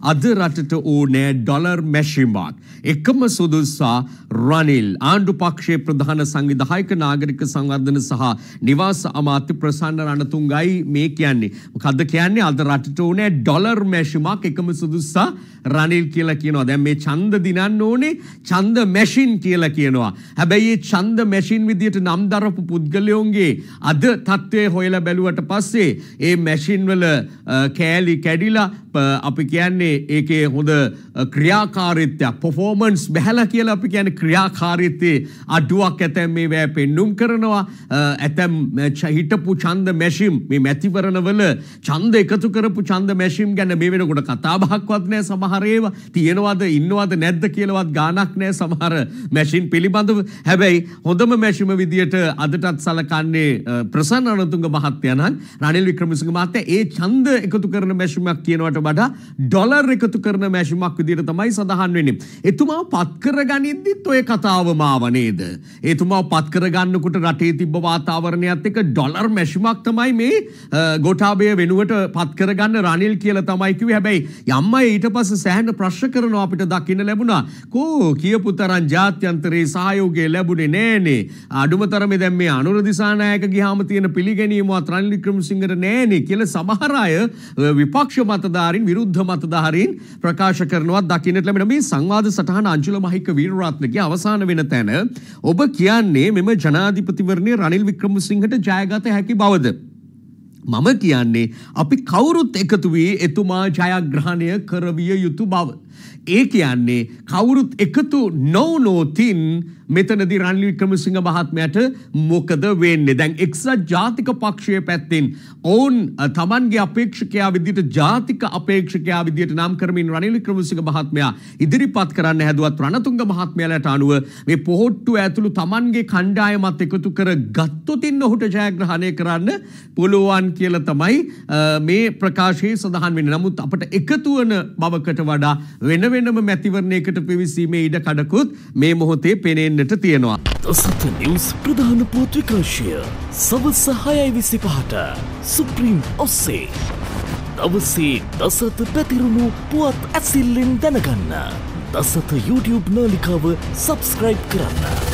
අද රටට ඕනෑ ඩොලර් මැෂිමක්. එකම සුදුස්සා රනිල් ආණ්ඩු පක්ෂයේ ප්‍රධාන සංවිධායක නාගරික සංවර්ධන සහ නිවාස අමාත්‍ය ප්‍රසන්න රණතුංගයි මේ කියන්නේ. මොකද්ද කියන්නේ? අද රටට ඕනෑ ඩොලර් මැෂිමක් එකම සුදුස්සා රනිල් කියලා කියනවා. දැන් මේ ඡන්ද දිනන්න ඕනේ ඡන්ද මැෂින් කියලා කියනවා. හැබැයි මේ ඡන්ද මැෂින් විදියට නම් දරපු පුද්ගලයෝන්ගේ අද තත්ත්වය හොයලා බැලුවට පස්සේ ඒ මැෂින් වල කෑලි කැඩිලා අපි කියන්නේ ඒකේ හොඳ ක්‍රියාකාරීත්වයක් performance බහැලා කියලා අපි කියන්නේ ක්‍රියාකාරීත්වයේ අඩුවක් ඇතැම් මේවා පෙන්눔 කරනවා. ඇතැම් හිටපු ඡන්ද මැෂින් මේ මැතිවරණවල ඡන්ද එකතු කරපු ඡන්ද මැෂින් ගැන මේ වෙනකොට කතා බහක්වත් නැහැ. සමහර ඒවා තියෙනවද ඉන්නවද නැද්ද කියලාවත් ගාණක් නැහැ සමහර මැෂින් පිළිබඳව. හැබැයි හොඳම මැෂිම විදියට අදටත් සලකන්නේ ප්‍රසන්න රණතුංග මහත්තයා නම් රනිල් වික්‍රමසිංහ මහත්තයා ඒ ඡන්ද එකතු කරන මැෂිමක් කියනවට වඩා ඩොලර් එකතු කරන මැෂිමක් විදියට තමයි සඳහන් වෙන්නේ. එතුමා පත් කරගනිද්දිත් ඔය කතාවම ආව නේද? එතුමා පත් කරගන්නකොට රටේ තිබ්බ වාතාවරණයත් එක්ක ඩොලර් මැෂිමක් තමයි මේ ගෝඨාභය වෙනුවට පත් කරගන්න රනිල් කියලා තමයි කිව්වේ. හැබැයි යම්මයි ඊට පස්සේ සෑහෙන ප්‍රශ්න කරනවා අපිට දකින්න ලැබුණා. කෝ කියපු තරම් ජාත්‍යන්තරේ සහයෝගය ලැබුණේ නෑනේ. අඩුම තරමේ දැන් මේ අනුර දිසානායක ගියාම තියෙන පිළිගැනීමවත් රනිල් වික්‍රමසිංහට නෑනේ කියලා සමහර අය විපක්ෂ මතධාරීන් විරුද්ධ මතධාරීන් ප්‍රකාශ කරනවා දකින්නට ලැබෙන මේ සංවාද සටහන අංජුල මහික වීරරත්නගේ අවසාන වෙන තැන ඔබ කියන්නේ මෙම ජනාධිපතිවරණයේ රනිල් වික්‍රමසිංහට ජයගත හැකි බවද? මම කියන්නේ අපි කවුරුත් එකතු වී එතුමා ජයග්‍රහණය කරවිය යුතු බව. ඒ කියන්නේ කවුරුත් එකතු නොවුනොතින් මෙතනදී රනිල් වික්‍රමසිංහ මහත්මයාට මොකද වෙන්නේ? දැන් එක්සත් ජාතික පක්ෂයේ පැත්තෙන් ඔවුන් තමන්ගේ අපේක්ෂකයා විදිහට ජාතික අපේක්ෂකයා විදිහට නම් කරමින් රනිල් වික්‍රමසිංහ මහත්මයා ඉදිරිපත් කරන්න හැදුවත් රණතුංග මහත්මයාලට අනුව මේ පොහොට්ටුව ඇතුළු තමන්ගේ කණ්ඩායමත් එකතු කර ගත්තොතින් ඔහුට ජයග්‍රහණය කරන්න පුළුවන් කියලා තමයි මේ ප්‍රකාශයේ සඳහන් වෙන්නේ. නමුත් අපට එකතු වන බවකට වඩා වෙන වෙනම මැතිවරණයකට පිවිසීමේ ඉඩ කඩකුත් මේ මොහොතේ පෙනෙන්නට තියෙනවා. දසත නිවුස් ප්‍රධාන පුවත් විකාශය සවස් 6:25ට සුප්‍රීම් ඔස්සේ දවසේ දසත පැතිරුණු පුවත් ඇසිල්ලෙන් දැනගන්න දසත YouTube නාලිකාව සබ්ස්ක්‍රයිබ් කරන්න.